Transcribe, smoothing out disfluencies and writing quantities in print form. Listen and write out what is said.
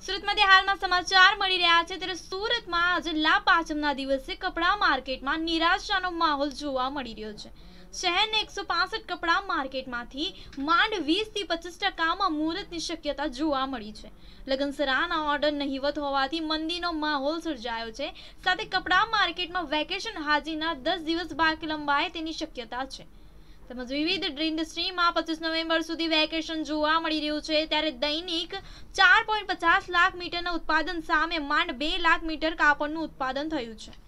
સુરતમાંથી હાલમાં સમાચાર મળી રહ્યા છે ત્યારે સુરતમાં આજે લાભ પાંચમના દિવસે કપડા માર્કેટમાં નિરાશાનો માહોલ જોવા મળી રહ્યો છે। શહેરના 165 કપડા માર્કેટમાંથી માંડ 20 થી 25% મુહૂર્તની શક્યતા જોવા મળી છે। લગ્નસરાના ઓર્ડર નહીવત હોવાથી મંદીનો માહોલ સર્જાયો છે। સાથે કપડા માર્કેટમાં વેકેશન હાજરીના 10 દિવસ બાકી લંબાય તેની શક્યતા છે। તેમજ વિવિધ ઇન્ડસ્ટ્રીમાં 25 નવેમ્બર સુધી વેકેશન જોવા મળી રહ્યું છે ત્યારે દૈનિક 4.50 લાખ મીટરના ઉત્પાદન સામે માંડ 2 લાખ મીટર કાપડનું ઉત્પાદન થયું છે।